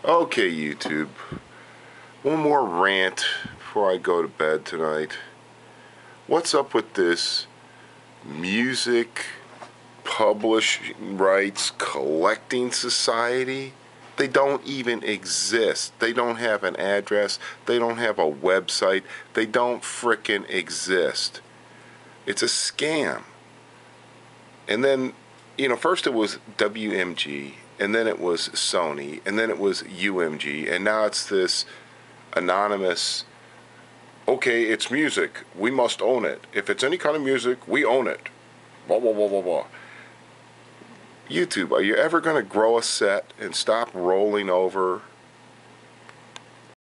Okay, YouTube. One more rant before I go to bed tonight. What's up with this music publishing rights collecting society? They don't even exist. They don't have an address. They don't have a website. They don't frickin' exist. It's a scam. And then, first it was WMG, and then it was Sony, and then it was UMG, and now it's this anonymous, okay, it's music, we must own it. If it's any kind of music, we own it. Blah, blah, blah, blah, blah. YouTube, are you ever going to grow a set and stop rolling over